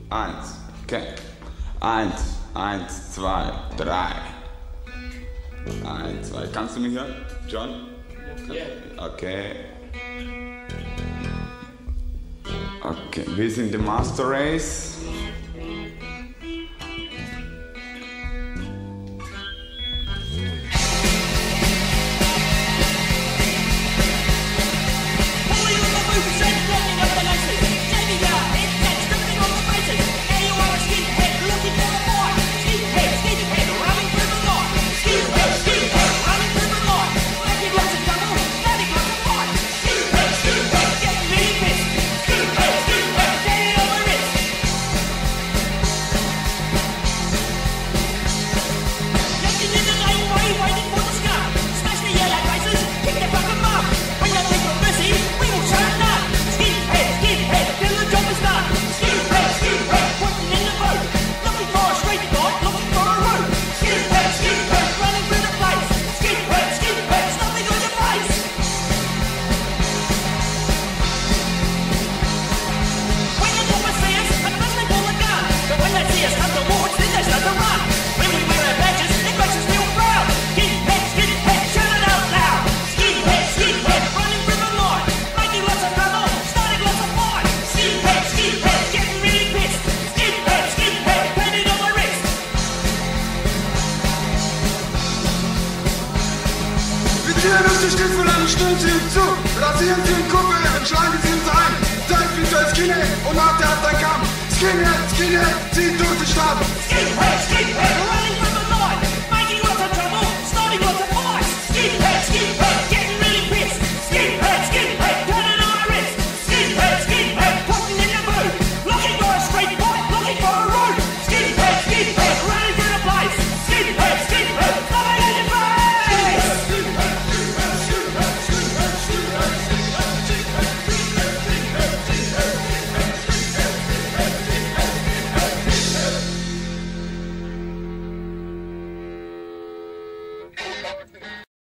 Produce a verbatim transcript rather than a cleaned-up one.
Eins. Okay. Eins, eins, zwei, drei. Eins, zwei. Kannst du mich hören, John? Ja. Okay. Okay, wir sind im Master Race. Rasieren Sie den Kuppel, entschlagen Sie uns ein. Seid wie so ein Skinhead und nach der hat ein Kampf. Skinhead, Skinhead, zieht durch die Stadt. Skinhead, Skinhead.